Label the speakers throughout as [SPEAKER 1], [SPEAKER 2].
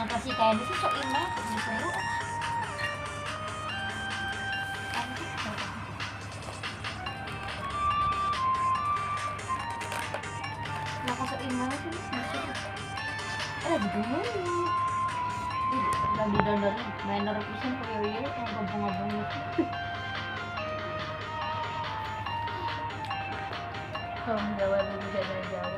[SPEAKER 1] kasih kayak ini sih sok imah gitu ya. Nah kasih imah itu ada di dulu. Dan didandani mainer pisan koyo ieu ngabung-ngabung itu.
[SPEAKER 2] Kaum Jawa dulu jada Jawa.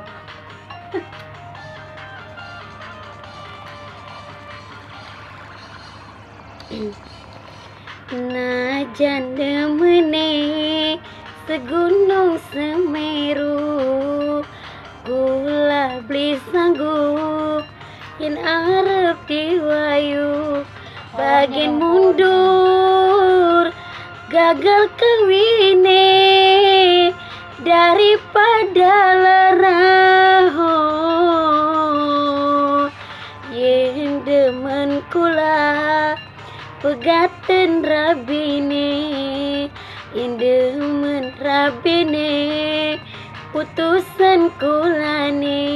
[SPEAKER 3] Najan demene segunung Semeru, kula beli sanggup yen arep diwayu, bagian mundur gagal kawine daripada leraho, yen demen kula pegaten rabine, yen demen rabine putusan kulane.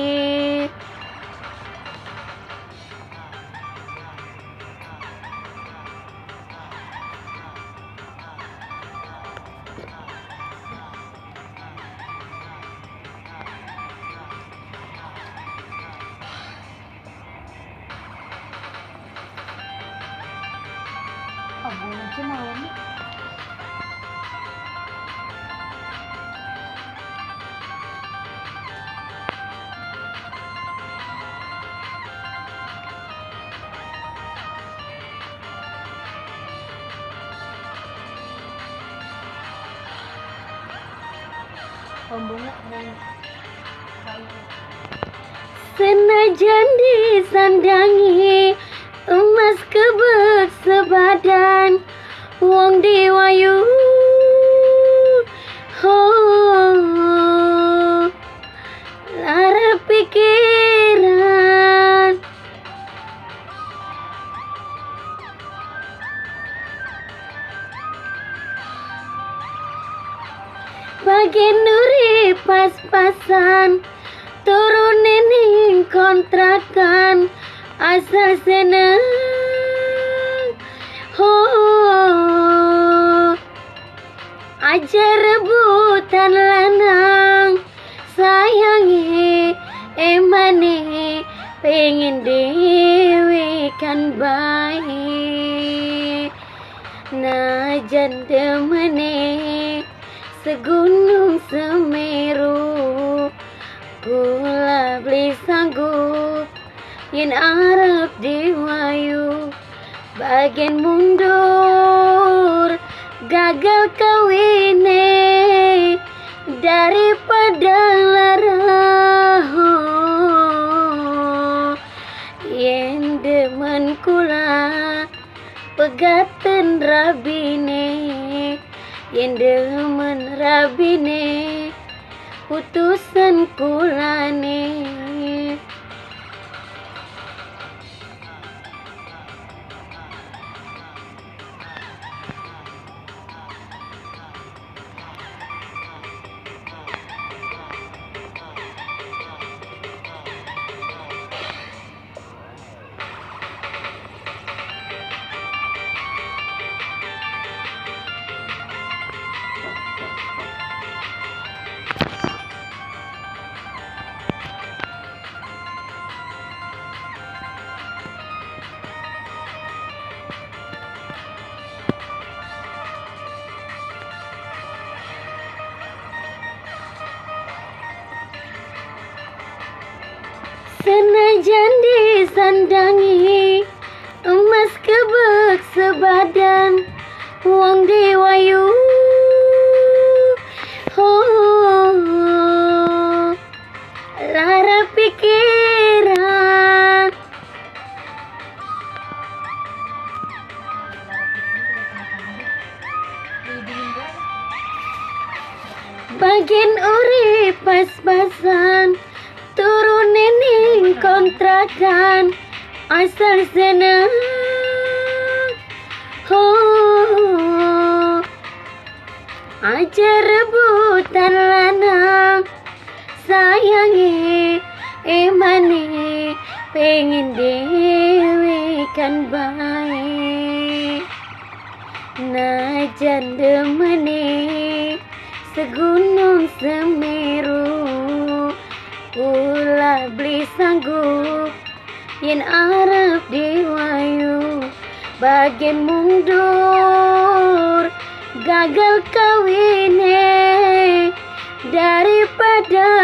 [SPEAKER 1] Abang aja malam nih.
[SPEAKER 2] Pembungak dan kayu.
[SPEAKER 3] Senajan disandangi emas kebek sebadan, wong diwayu lara pikiran, bagian nuri pas-pasan turunin ning kontrakan asal seneng. Aja rebutan lanang sayangi emane pengen dewe kan baik. Najan demene segunung Semeru, kula beli sanggup yen arep diwayu, bagian mundur gagal kawine daripada laraho, yen demen kula pegaten rabine, yen demen rabine putusan kulane. Senajan disandangi emas kebek sebadan, wong diwayu lara pikiran, bagian urip pas-pasan turunin ning kontrakan asal seneng. Aja rebutan lanang sayangi emane pengen deh kan baik najan demene segunung Semeru ulah beli sanggup yen arep diwayu bagian mundur gagal kawine daripada